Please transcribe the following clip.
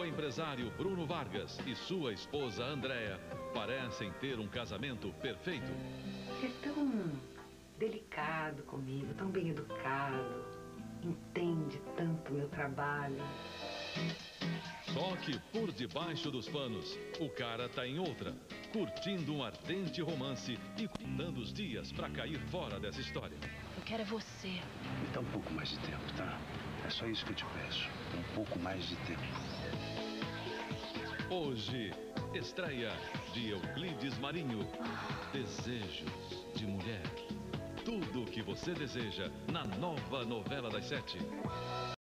O empresário Bruno Vargas e sua esposa Andréa parecem ter um casamento perfeito. Ele é tão delicado comigo, tão bem educado, entende tanto o meu trabalho. Só que por debaixo dos panos, o cara tá em outra, curtindo um ardente romance e contando os dias pra cair fora dessa história. Eu quero é você. Me dá um pouco mais de tempo, tá? É só isso que eu te peço. Um pouco mais de tempo. Hoje, estreia de Euclides Marinho, Desejos de Mulher. Tudo o que você deseja na nova novela das 7.